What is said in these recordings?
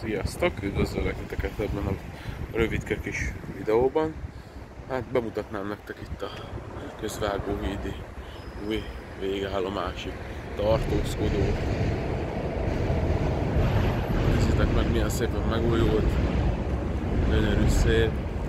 Sziasztok! Üdvözöllek titeket ebben a rövidke kis videóban. Hát bemutatnám nektek itt a Közvágóhídi új végállomási tartózkodó. Nézzétek meg, milyen szépen megújult, gyönyörű szép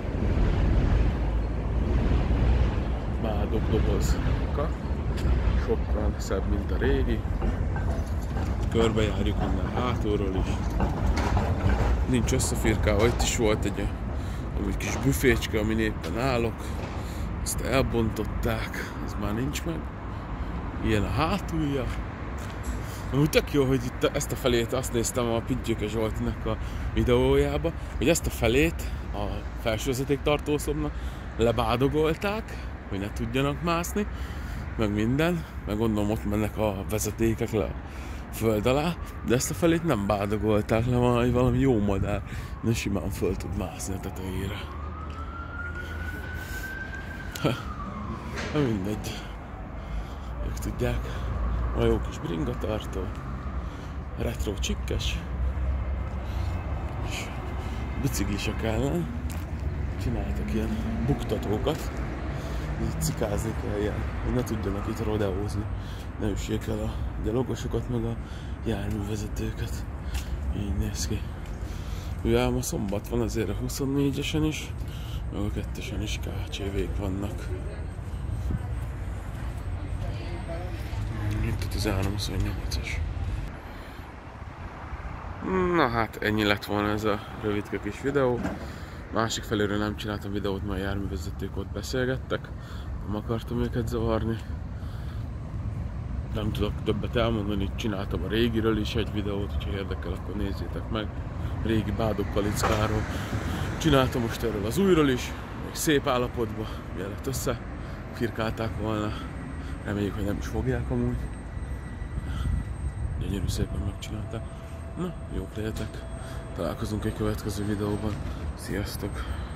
Bádog dobozka, sokkal szebb, mint a régi. Körbejárjuk onnan hátulról is. Nincs összefirkálva, itt is volt egy kis büfécske, amin éppen állok. Ezt elbontották, ez már nincs meg. Ilyen a hátulja. Úgy tök jó, hogy itt ezt a felét azt néztem a Pintyőke Zsoltinak a videójába, hogy ezt a felét a felső vezetéktartószobnak lebádogolták, hogy ne tudjanak mászni, meg minden, meg gondolom ott mennek a vezetékek le a föld alá, de ezt a felét nem bádogolták le, valami jó madár, de simán föl tud mászni a tetejére. Mindegy. Ők tudják. A jó kis bringatartó, retro csikkes, és biciklisek ellen csináltak ilyen buktatókat, így cikázni kell ilyen, hogy ne tudjanak itt rodeózni, ne üssék el a gyalogosokat, meg a járművezetőket. Így néz ki. Ugye ma szombat van, azért a 24-esen is, meg a 2-esen is KCV-k vannak. Itt az 328-as. Na hát ennyi lett volna ez a rövidke kis videó. Másik felőről nem csináltam videót, mert a járművezetők ott beszélgettek. Nem akartam őket zavarni. Nem tudok többet elmondani, csináltam a régiről is egy videót, hogyha érdekel, akkor nézzétek meg. Régi Bádog Kalickáról. Csináltam most erről az újról is, még szép állapotban, mielőtt összefirkálták volna. Reméljük, hogy nem is fogják amúgy. Gyönyörű szépen megcsinálták. Na, jók legyetek. Találkozunk egy következő videóban. Sziasztok!